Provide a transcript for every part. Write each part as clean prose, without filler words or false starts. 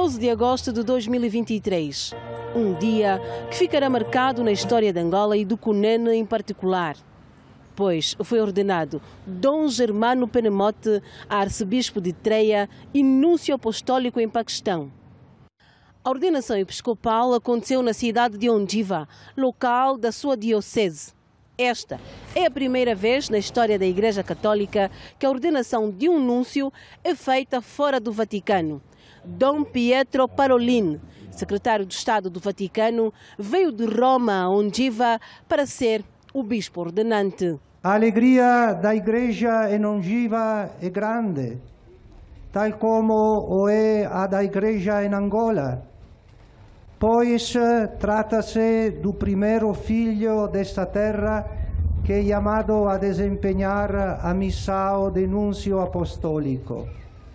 12 de agosto de 2023, um dia que ficará marcado na história de Angola e do Cunene em particular, pois foi ordenado Dom Germano Penemote a arcebispo de Treia e núncio apostólico em Paquistão. A ordenação episcopal aconteceu na cidade de Ondiva, local da sua diocese. Esta é a primeira vez na história da Igreja Católica que a ordenação de um núncio é feita fora do Vaticano. Dom Pietro Parolin, secretário de Estado do Vaticano, veio de Roma a Ondiva para ser o bispo ordenante. A alegria da Igreja em Ondiva é grande, tal como o é a da Igreja em Angola, pois trata-se do primeiro filho desta terra que é chamado a desempenhar a missão de núncio apostólico.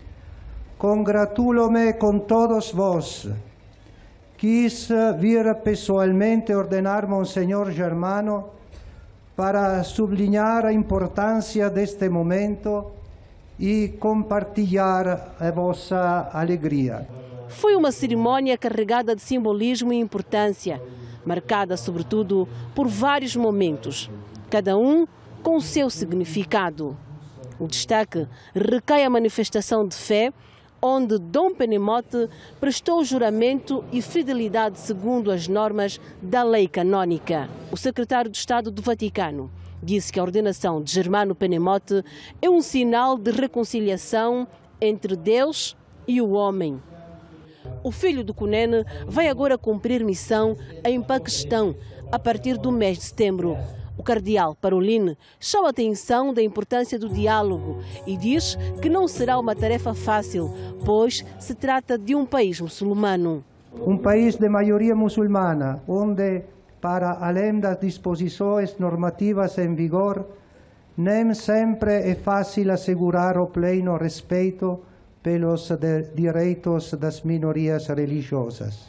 Congratulo-me com todos vós. Quis vir pessoalmente ordenar Monsenhor Germano para sublinhar a importância deste momento e compartilhar a vossa alegria. Foi uma cerimônia carregada de simbolismo e importância, marcada sobretudo por vários momentos, cada um com o seu significado. O destaque recai à manifestação de fé, onde Dom Penemote prestou juramento e fidelidade segundo as normas da lei canônica. O secretário de Estado do Vaticano disse que a ordenação de Germano Penemote é um sinal de reconciliação entre Deus e o homem. O filho do Cunene vai agora cumprir missão em Paquistão a partir do mês de setembro. O cardeal Parolin chama a atenção da importância do diálogo e diz que não será uma tarefa fácil, pois se trata de um país muçulmano. Um país de maioria muçulmana, onde, para além das disposições normativas em vigor, nem sempre é fácil assegurar o pleno respeito pelos direitos das minorias religiosas.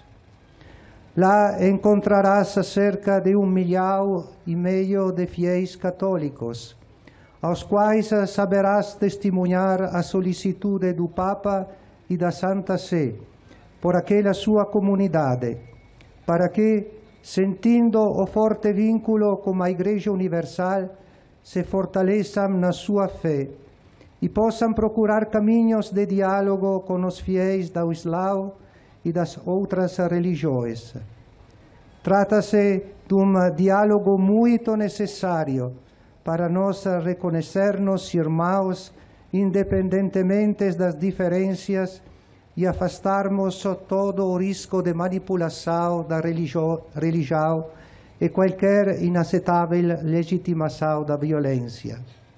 Lá encontrarás cerca de 1,5 milhão de fiéis católicos, aos quais saberás testemunhar a solicitude do Papa e da Santa Sé por aquela sua comunidade, para que, sentindo o forte vínculo com a Igreja Universal, se fortaleçam na sua fé e possam procurar caminhos de diálogo com os fiéis do Islã e das outras religiões. Trata-se de um diálogo muito necessário para nós reconhecermos irmãos independentemente das diferenças e afastarmos todo o risco de manipulação da religião e qualquer inaceitável legitimação da violência.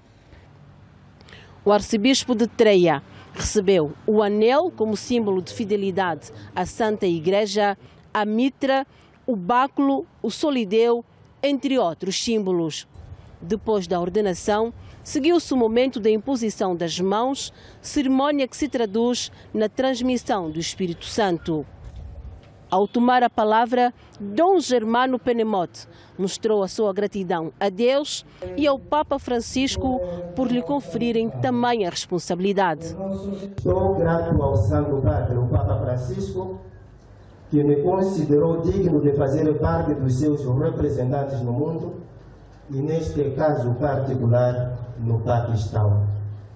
O arcebispo de Treia recebeu o anel como símbolo de fidelidade à Santa Igreja, a mitra, o báculo, o solideu, entre outros símbolos. Depois da ordenação, seguiu-se o momento da imposição das mãos, cerimônia que se traduz na transmissão do Espírito Santo. Ao tomar a palavra, Dom Germano Penemote mostrou a sua gratidão a Deus e ao Papa Francisco por lhe conferirem tamanha responsabilidade. Estou grato ao Santo Padre, o Papa Francisco, que me considerou digno de fazer parte dos seus representantes no mundo e, neste caso particular, no Paquistão.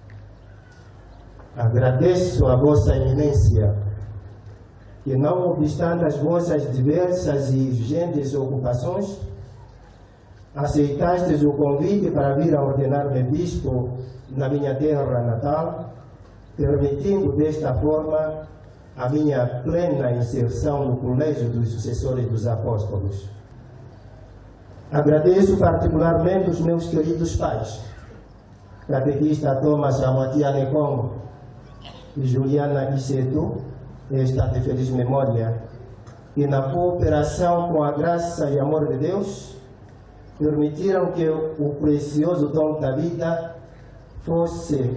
Agradeço a Vossa Eminência, que não obstante as vossas diversas e urgentes ocupações, aceitastes o convite para vir a ordenar-me bispo na minha terra natal, permitindo desta forma a minha plena inserção no colégio dos sucessores dos apóstolos. Agradeço particularmente os meus queridos pais, catequista Thomas Amatiane Congo e Juliana Isetu, está de feliz memória, e na cooperação com a graça e amor de Deus, permitiram que o precioso dom da vida fosse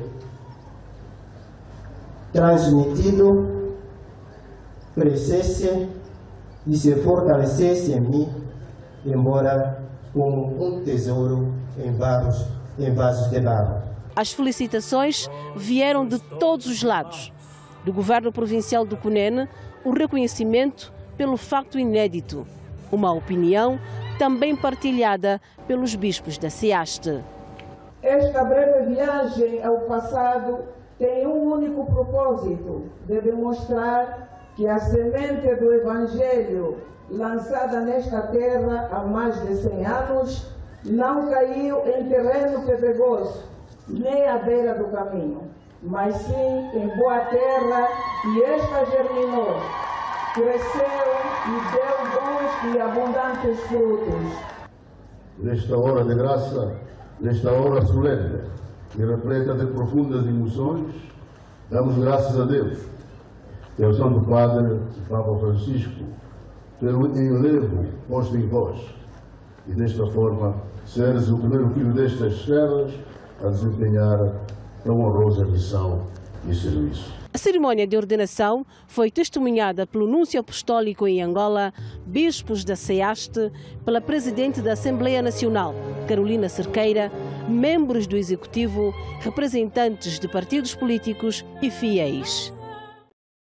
transmitido, crescesse e se fortalecesse em mim, embora como um tesouro em vasos de barro. As felicitações vieram de todos os lados. Do governo provincial do Cunene, o reconhecimento pelo facto inédito, uma opinião também partilhada pelos bispos da SEASTE. Esta breve viagem ao passado tem um único propósito, de demonstrar que a semente do Evangelho, lançada nesta terra há mais de 100 anos, não caiu em terreno pedregoso, nem à beira do caminho, mas sim em boa terra, e esta germinou, cresceu e deu bons e abundantes frutos. Nesta hora de graça, nesta hora solene e repleta de profundas emoções, damos graças a Deus e ao Santo Padre, o Papa Francisco, pelo enlevo posto em vós, e desta forma seres o primeiro filho destas terras a desempenhar tão honrosa missão e serviço. A cerimónia de ordenação foi testemunhada pelo Núncio Apostólico em Angola, bispos da SEASTE, pela Presidente da Assembleia Nacional, Carolina Cerqueira, membros do Executivo, representantes de partidos políticos e fiéis.